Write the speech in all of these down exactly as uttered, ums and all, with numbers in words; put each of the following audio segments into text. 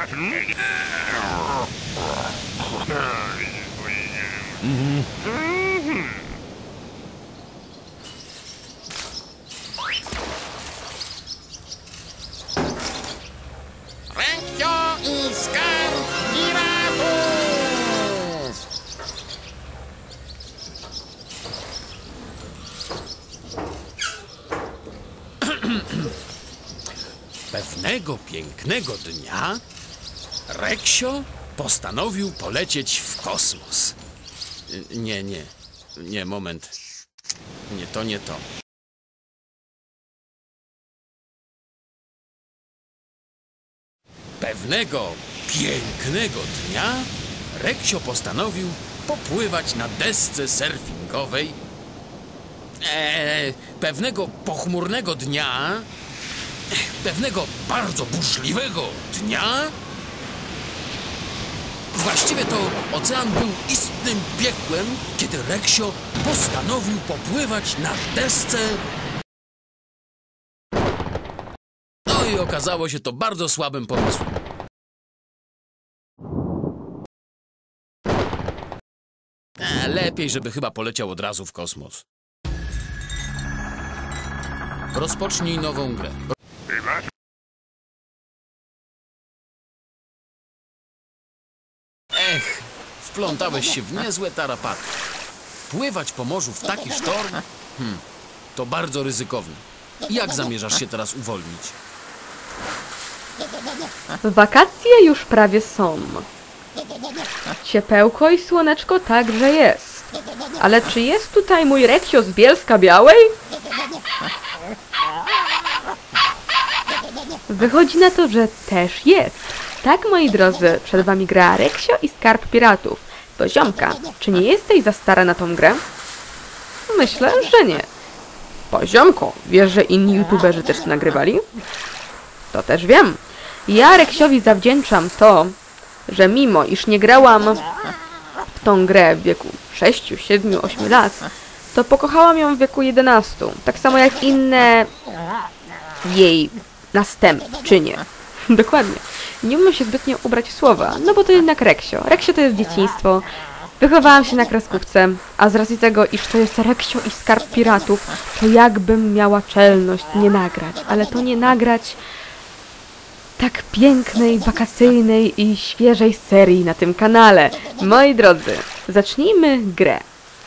Reksio i skarb piratów! Pewnego pięknego dnia Reksio postanowił polecieć w kosmos. Nie, nie, nie, moment. Nie to, nie to. Pewnego pięknego dnia Reksio postanowił popływać na desce surfingowej. Eee, pewnego pochmurnego dnia, pewnego bardzo burzliwego dnia, właściwie to ocean był istnym piekłem, kiedy Reksio postanowił popływać na desce. No i okazało się to bardzo słabym pomysłem. E, lepiej, żeby chyba poleciał od razu w kosmos. Rozpocznij nową grę. Ech, wplątałeś się w niezłe tarapaty. Pływać po morzu w taki sztorm? Hmm, to bardzo ryzykowne. Jak zamierzasz się teraz uwolnić? Wakacje już prawie są. Ciepełko i słoneczko także jest. Ale czy jest tutaj mój Reksio z Bielska Białej? Wychodzi na to, że też jest. Tak, moi drodzy, przed wami gra Reksio i skarb piratów. Poziomka, czy nie jesteś za stara na tą grę? Myślę, że nie. Poziomko, wiesz, że inni youtuberzy też to nagrywali? To też wiem. Ja Reksiowi zawdzięczam to, że mimo iż nie grałam w tą grę w wieku sześciu, siedmiu, ośmiu lat, to pokochałam ją w wieku jedenastu. Tak samo jak inne jej następczynie. Dokładnie. Nie umiem się zbytnio ubrać w słowa, no bo to jednak Reksio. Reksio to jest dzieciństwo. Wychowałam się na kreskówce, a z racji tego, iż to jest Reksio i skarb piratów, to jakbym miała czelność nie nagrać. Ale to nie nagrać tak pięknej, wakacyjnej i świeżej serii na tym kanale. Moi drodzy, zacznijmy grę.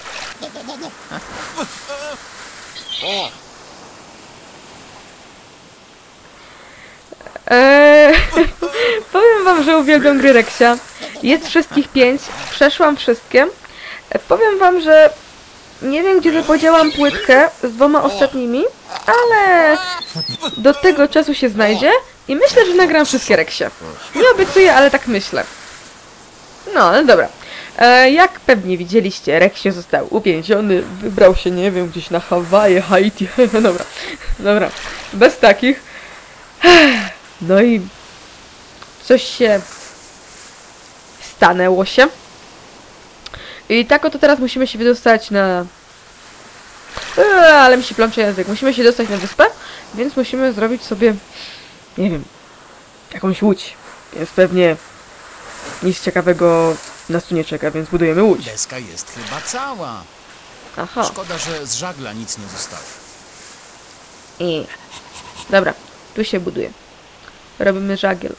Eee, powiem wam, że uwielbiam gry Reksia. Jest wszystkich pięć, przeszłam wszystkie. E, powiem wam, że nie wiem, gdzie zapodziałam płytkę z dwoma ostatnimi, ale do tego czasu się znajdzie i myślę, że nagram wszystkie Reksie. Nie obiecuję, ale tak myślę. No, ale dobra. E, jak pewnie widzieliście, Reksio został uwięziony, wybrał się, nie wiem, gdzieś na Hawaje, Haiti. Dobra, dobra, bez takich. No i coś się stanęło się. I tak oto teraz musimy się wydostać na... Eee, ale mi się plącze język. Musimy się dostać na wyspę, więc musimy zrobić sobie, nie wiem, jakąś łódź. Więc pewnie nic ciekawego nas tu nie czeka, więc budujemy łódź. Deska jest chyba cała. Aha. Szkoda, że z żagla nic nie zostało. I... Dobra, tu się buduje. Robimy żagiel.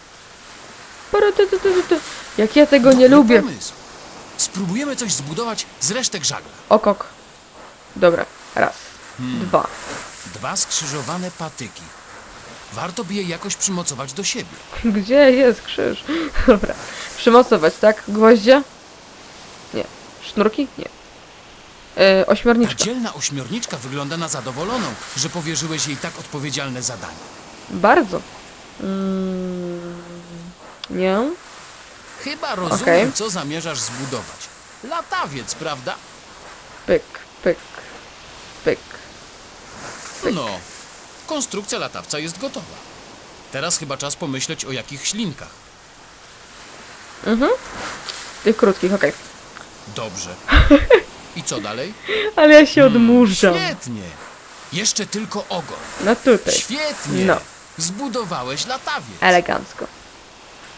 Jak ja tego nie lubię. Pomysł. Spróbujemy coś zbudować z resztek żagla. Okok. Dobra, raz, Hmm. dwa. Dwa skrzyżowane patyki. Warto by je jakoś przymocować do siebie. Gdzie jest krzyż? Dobra. Przymocować, tak? Gwoździe? Nie. Sznurki? Nie. Yy, Ta ośmiorniczka. dzielna ośmiorniczka wygląda na zadowoloną, że powierzyłeś jej tak odpowiedzialne zadanie. Bardzo. Mm, nie. Chyba rozumiem, Okej. co zamierzasz zbudować. Latawiec, prawda? Pyk, pyk, pyk. Pyk. No, konstrukcja latawca jest gotowa. Teraz chyba czas pomyśleć o jakichś linkach. Mhm. Tych krótkich, okej. Dobrze. I co dalej? Ale ja się odmurzam. Świetnie. Jeszcze tylko ogon. No tutaj. Świetnie. No. Zbudowałeś latawiec. Elegancko.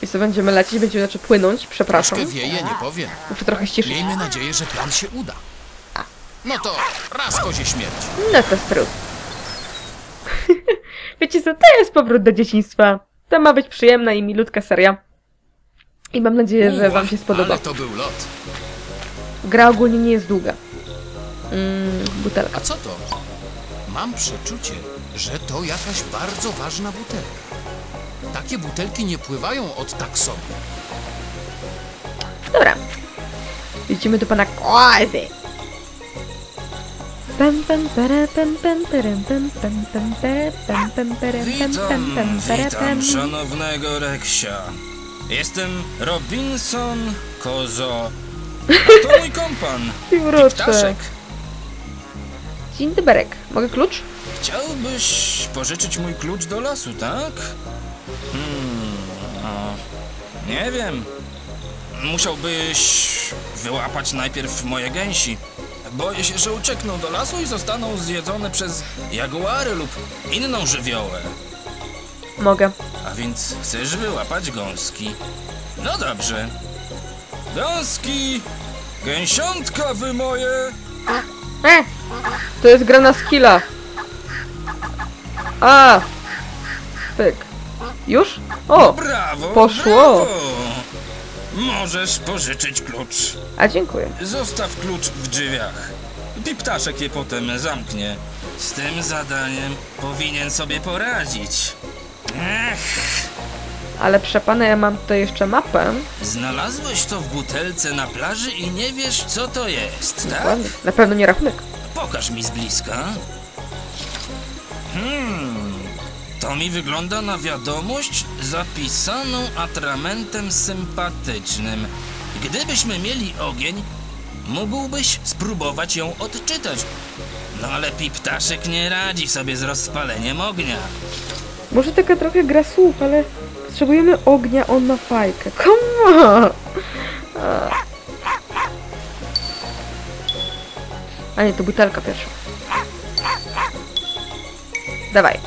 I co, będziemy lecieć, będziemy znaczy płynąć, przepraszam. Troszkę wieje, nie powiem. Muszę trochę ściszyć. Miejmy nadzieję, że plan się uda. No to raz kozie śmierć. No to strut. Wiecie co, to jest powrót do dzieciństwa. To ma być przyjemna i milutka seria. I mam nadzieję, że wam się spodoba. Ale to był lot. Gra ogólnie nie jest długa. Mm, butelka. A co to? Mam przeczucie, że to jakaś bardzo ważna butelka. Takie butelki nie pływają od tak sobie. Dobra. Lecimy do pana Kozy. Pam pam para pam pam param pam pam pam para pam pam param pam pam pam para Witam pam. szanownego Reksia. Jestem Robinson Kozo. A to mój kompan, I urocze. Ptaszek. Dzień dobry. Mogę klucz? Chciałbyś pożyczyć mój klucz do lasu, tak? Hmm, no, nie wiem. Musiałbyś wyłapać najpierw moje gęsi. Boję się, że uciekną do lasu i zostaną zjedzone przez jaguary lub inną żywiołę. Mogę. A więc chcesz wyłapać gąski. No dobrze. Gąski! Gęsiątka wy moje! E! To jest gra na skilla. A! Pyk. Już? O! Brawo! Poszło. Brawo. Możesz pożyczyć klucz. A dziękuję. Zostaw klucz w drzwiach. Piptaszek je potem zamknie. Z tym zadaniem powinien sobie poradzić. Ech, Ale przepane, ja mam tutaj jeszcze mapę. znalazłeś to w butelce na plaży i nie wiesz, co to jest, tak? Ładnie. Na pewno nie rachunek. Pokaż mi z bliska. Hmm, to mi wygląda na wiadomość zapisaną atramentem sympatycznym. Gdybyśmy mieli ogień, mógłbyś spróbować ją odczytać. No ale Piptaszek nie radzi sobie z rozpaleniem ognia. Może taka trochę gra słów, ale potrzebujemy ognia, on ma fajkę. Come on! A. A nie, to butelka pierwsza. Dawaj.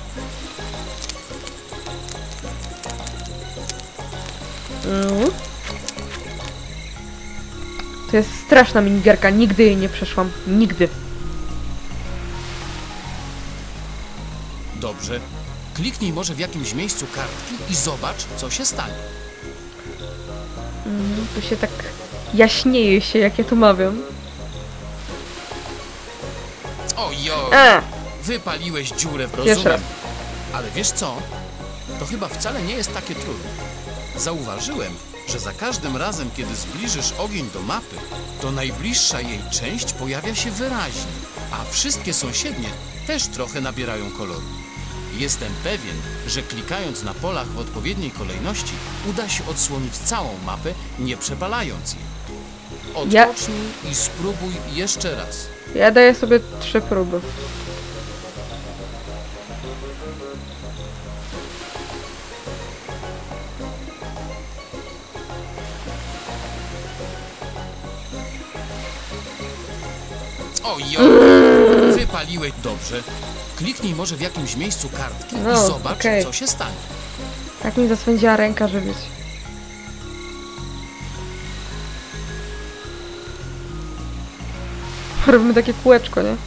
Mm. To jest straszna minigierka, nigdy jej nie przeszłam. Nigdy. Dobrze. Kliknij może w jakimś miejscu kartki i zobacz, co się stanie. Mm, to się tak jaśnieje się, jak ja to mawiam. Ojoj! A! Wypaliłeś dziurę w Jeszcze raz. rozumem. Ale wiesz co? To chyba wcale nie jest takie trudne. Zauważyłem, że za każdym razem, kiedy zbliżysz ogień do mapy, to najbliższa jej część pojawia się wyraźnie, a wszystkie sąsiednie też trochę nabierają koloru. Jestem pewien, że klikając na polach w odpowiedniej kolejności uda się odsłonić całą mapę, nie przepalając jej. Ja- Odpocznij i spróbuj jeszcze raz. Ja daję sobie trzy próby. Ojoj! Wypaliłeś dobrze. Kliknij może w jakimś miejscu kartki No, i zobacz, okej. co się stanie. Tak mi zaswędziła ręka, że wiecie. Robimy takie kółeczko, nie?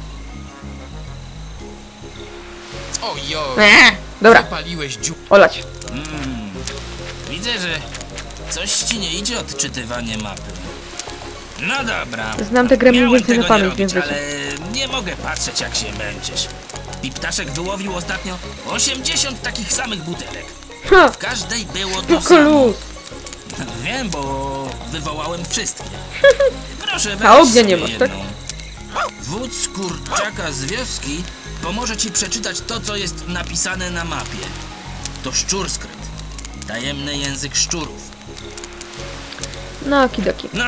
Ojoj! Dobra, Wypaliłeś dziu... olać. Mm, widzę, że coś ci nie idzie odczytywanie mapy. No dobra. Znam tę grę mniej Miałem więcej na tego nie pamięć, więc robić, wiecie. ale nie mogę patrzeć, jak się męczysz. Piptaszek wyłowił ostatnio osiemdziesiąt takich samych butelek. Ha! W każdej było to Tylko samo. luz. Wiem, bo wywołałem wszystkie. Proszę, weź A ognia sobie nie masz, tak? jedną. Wódz kurczaka z wioski pomoże ci przeczytać to, co jest napisane na mapie. To szczur skryt. Tajemny język szczurów. No, okidoki. No,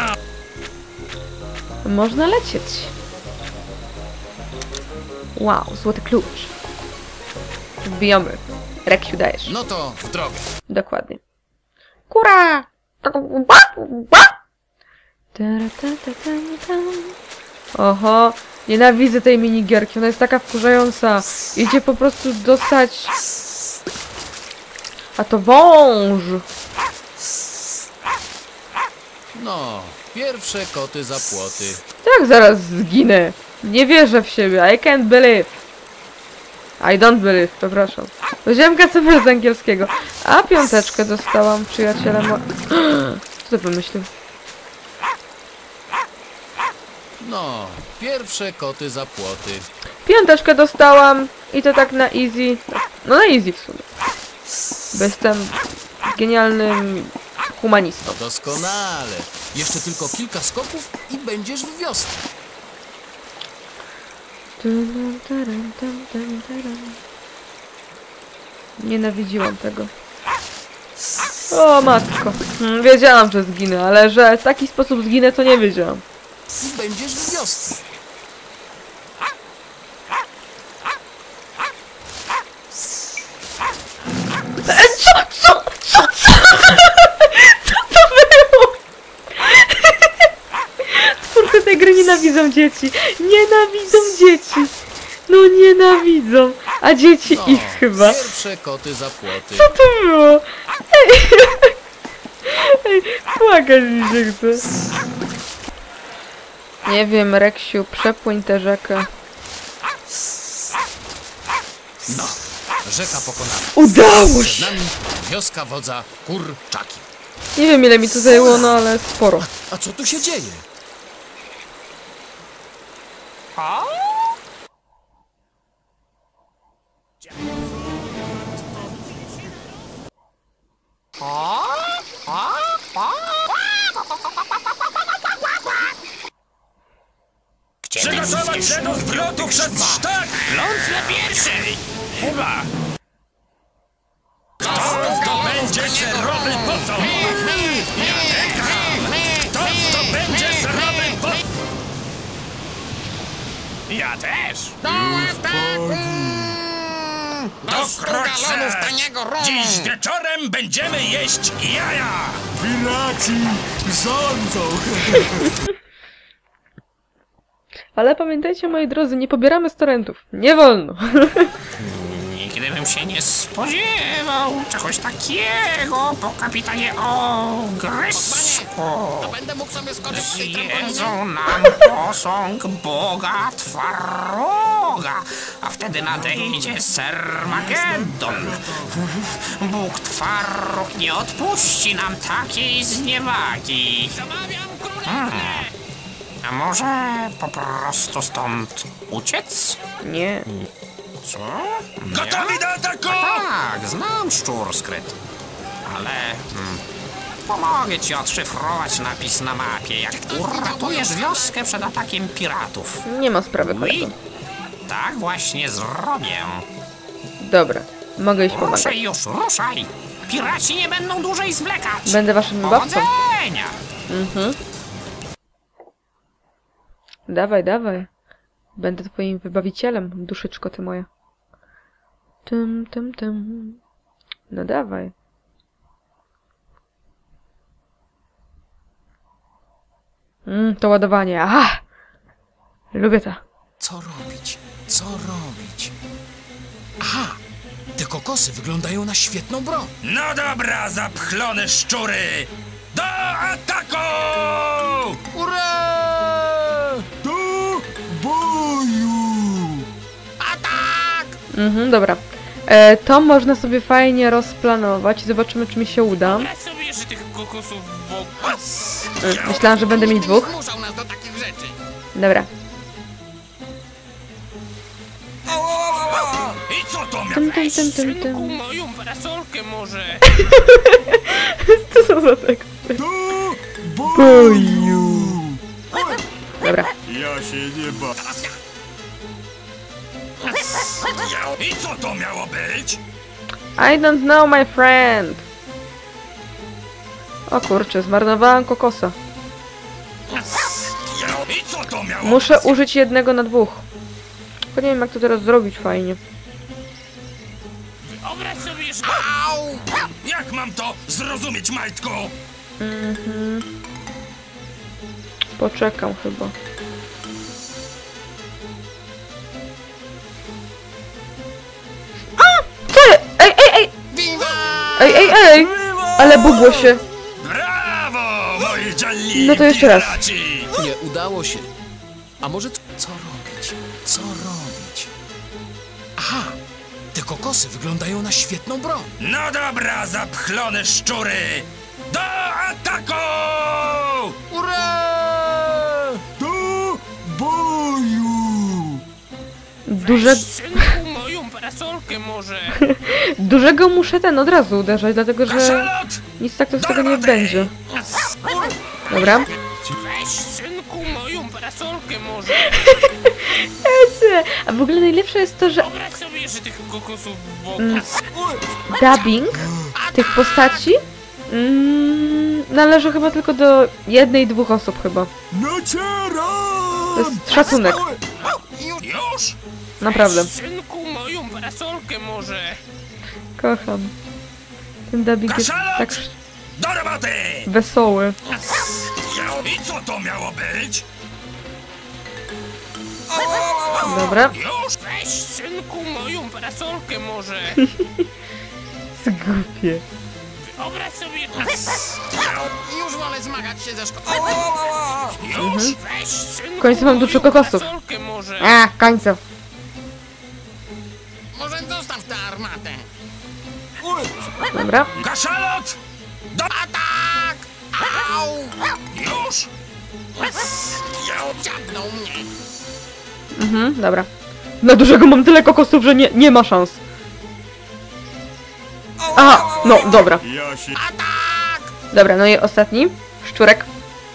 Można lecieć. Wow, złoty klucz. Wbijamy. Reksiu dajesz. No to w drogę. Dokładnie. Kura! Tara, ta, ta, ta, ta. Oho, nienawidzę tej minigierki, ona jest taka wkurzająca. Idzie po prostu dostać... A to wąż! No, pierwsze koty za płoty. Tak, zaraz zginę. Nie wierzę w siebie. I can't believe. I don't believe, przepraszam. Ziemka co z angielskiego. A piąteczkę dostałam, przyjaciele mo... Co ty pomyślił? No, pierwsze koty za płoty. Piąteczkę dostałam i to tak na easy. No na easy w sumie. Bo jestem genialnym humanistą. Doskonale. Jeszcze tylko kilka skoków i będziesz w wiosce. Nienawidziłam tego. O matko. Hmm, wiedziałam, że zginę, ale że w taki sposób zginę, to nie wiedziałam. I będziesz w wiosce. E, co? Co? Co? Co? Co to było? Twórcy tej gry nienawidzą dzieci. Nienawidzą dzieci. No nienawidzą. A dzieci No, ich chyba. pierwsze koty za płoty. Co to było? Ej, Ej, płakać mi się chce. Nie wiem, Reksiu, przepłyń tę rzekę. No, rzeka pokonana. Udało Przed się! nami wioska wodza Kurczaki. Nie wiem, ile mi to zajęło, no ale sporo. A co tu się dzieje? Przygotować się do zwrotu przez sztak! Ląd na pierwszej! Chyba! Kto zdobędzie zerowy posąg? Ja czekam! Kto zdobędzie zerowy posąg? Ja też! Do ataku! Do Wkrótce! skrupalonów taniego rumu! Dziś wieczorem będziemy jeść jaja! Piraci rządzą. Ale pamiętajcie, moi drodzy, nie pobieramy z torrentów. Nie wolno. Nigdy bym się nie spodziewał czegoś takiego po kapitanie Ogrysku. Będę mógł sobie skoczyć. Zjedzą nam posąg Boga Twaroga, a wtedy nadejdzie Sermageddon. Bóg Twarog nie odpuści nam takiej zniewagi. Hmm. A może po prostu stąd uciec? Nie. Co? Gotowi do ataku! Tak, znam szczur skryty. Ale hmm, pomogę ci odszyfrować napis na mapie, jak uratujesz wioskę przed atakiem piratów. Nie ma sprawy, kolego. I tak właśnie zrobię. Dobra. Mogę iść pomagać. Ruszaj już, ruszaj! Piraci nie będą dłużej zwlekać. Będę waszym wybawcą. Powodzenia! Mhm. Dawaj, dawaj. Będę twoim wybawicielem, duszyczko ty moja. Tym, tym, tym. No dawaj. Mm, to ładowanie. Aha! Lubię to. Co robić? Co robić? Aha! Te kokosy wyglądają na świetną broń. No dobra, zapchlone szczury! Do ataku! Ura! Do boju! Atak! Mhm, dobra. E, to można sobie fajnie rozplanować i zobaczymy, czy mi się uda. Ja sobie, że tych kokosów bo... E, myślałam, że będę mieć dwóch. Zmuszał nas do takich rzeczy. Dobra. I co to miało? Tym, tym, tym, tym, tym. moją parasolkę może. Co są za teksty? Do boju! Dobra. Ja się nie ba... I co to miało być? I don't know, my friend. O kurczę, zmarnowałam kokosa. I co to miało Muszę użyć jednego na dwóch. Tylko nie wiem, jak to teraz zrobić fajnie. Wyobraź sobie, że... Au! Jak mam to zrozumieć, majtku? Mhm. Poczekam chyba. A! Co? Ej, ej, ej! Viva! Ej, ej, ej! Ale bugło się. Brawo, moi Śmierdzielni No to jeszcze raz. piraci! Nie udało się. A może c- co robić? Co robić? Aha! Te kokosy wyglądają na świetną broń. No dobra, zapchlone szczury! Do ataku! Ura! Do boju! Duże, Synku, moją parasolkę może. dużego muszę ten od razu uderzać, dlatego że Kaszalot! nic tak to z tego nie będzie. Dobra. Weź, synku, moją parasolkę może. A w ogóle najlepsze jest to, że Brak sobie jeszcze tych kokosów w boku. Mm. dubbing tych postaci mm, należy chyba tylko do jednej, dwóch osób chyba. Nacieram! To jest szacunek, Już? naprawdę. Synku, moją parasolkę może. Kocham. Ten dubbing jest Kaszalot! tak Do roboty! wesoły. I co to miało być? Dobra. Już? Weź, synku, moją parasolkę może. Zgupie. Wyobraź sobie... Już wolę zmagać się ze szkodą. Już? Weź, synku, W końcu mam dużo moją kokosów. parasolkę może. A, w końcu. Może zostaw tę armatę. Dobra. Kaszalot! Do atak! Au! Już? Dziabnął mnie. Mhm, dobra. Na dużego mam tyle kokosów, że nie, nie ma szans. Aha, no, dobra. Ja się... Dobra, no i ostatni. Szczurek.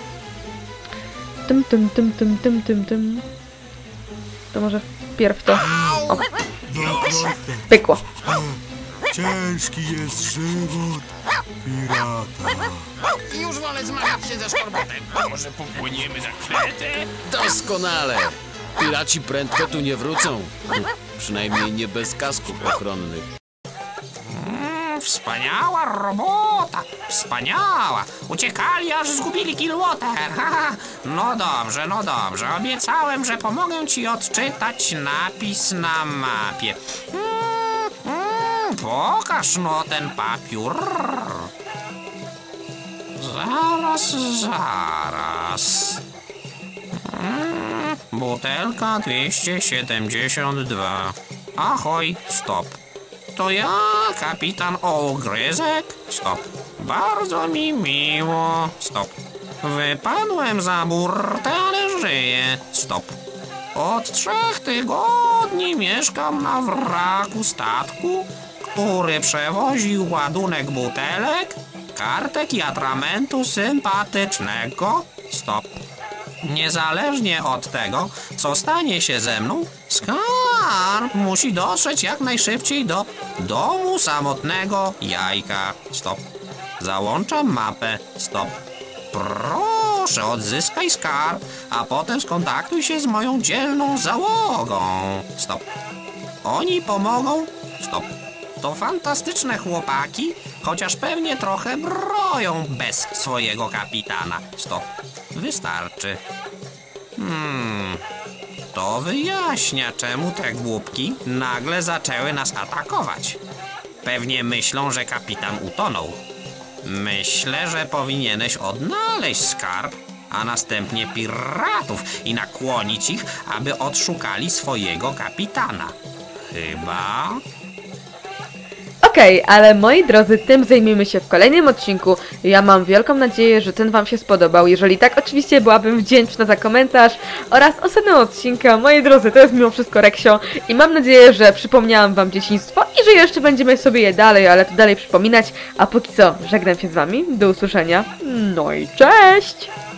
Tym, tym, tym, tym, tym, tym, tym. To może wpierw to. O, Naprawdę pykło. ciężki jest żywot pirata. Już wolę zmagać się ze szkorbotem. Może popłyniemy za kretę? Doskonale. Piraci prędko tu nie wrócą. Przynajmniej nie bez kasków ochronnych. Mm, wspaniała robota, wspaniała. Uciekali, aż zgubili Killwater. Haha. No dobrze, no dobrze. Obiecałem, że pomogę ci odczytać napis na mapie. Mm, mm, pokaż no ten papier. Zaraz, zaraz. Mm, butelka dwieście siedemdziesiąt dwa. Ahoj, stop. To ja, kapitan Ogryzek? Stop. Bardzo mi miło. Stop. Wypadłem za burtę, ale żyję. Stop. Od trzech tygodni mieszkam na wraku statku, który przewoził ładunek butelek, kartek i atramentu sympatycznego. Stop. Niezależnie od tego, co stanie się ze mną, skarb musi dotrzeć jak najszybciej do domu samotnego jajka. Stop. Załączam mapę. Stop. Proszę, odzyskaj skarb, a potem skontaktuj się z moją dzielną załogą. Stop. Oni pomogą. Stop. To fantastyczne chłopaki, chociaż pewnie trochę broją bez swojego kapitana. Stop. Wystarczy. Hmm. To wyjaśnia, czemu te głupki nagle zaczęły nas atakować. Pewnie myślą, że kapitan utonął. Myślę, że powinieneś odnaleźć skarb, a następnie piratów i nakłonić ich, aby odszukali swojego kapitana. Chyba... Okej, ale moi drodzy, tym zajmiemy się w kolejnym odcinku. Ja mam wielką nadzieję, że ten wam się spodobał. Jeżeli tak, oczywiście byłabym wdzięczna za komentarz oraz ocenę odcinka. Moi drodzy, to jest mimo wszystko Reksio i mam nadzieję, że przypomniałam wam dzieciństwo i że jeszcze będziemy sobie je dalej, ale to dalej przypominać. A póki co, żegnam się z wami. Do usłyszenia. No i cześć!